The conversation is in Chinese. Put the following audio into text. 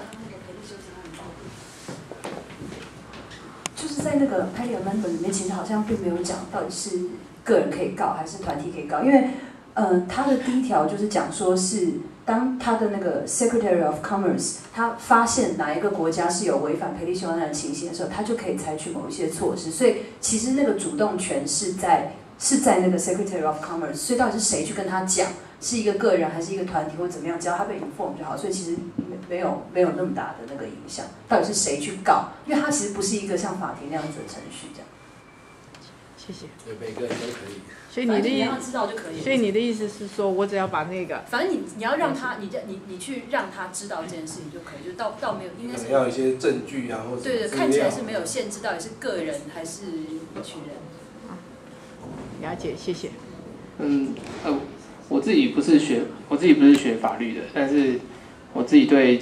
就是在那个 Petty Amendment 里面，其实好像并没有讲到底是个人可以告还是团体可以告，因为他的第一条就是讲说是当他的那个 Secretary of Commerce 他发现哪一个国家是有违反培利修案的情形的时候，他就可以采取某一些措施，所以其实那个主动权是在那个 Secretary of Commerce， 所以到底是谁去跟他讲，是一个个人还是一个团体或者怎么样，只要他被 inform 就好，所以其实没有那么大的那个影响。到底是谁去告？因为它其实不是一个像法庭那样子的程序这样。 谢谢。 对，每个人都可以。 所以你让他知道就可以。 所以你的意思是说，我只要把那个， 反正你要让他，你去让他知道这件事情就可以，就到没有应该是要一些证据啊，或者对，看起来是没有限制，到底是个人还是一群人。 了解，谢谢。 我自己不是学法律的，但是我自己对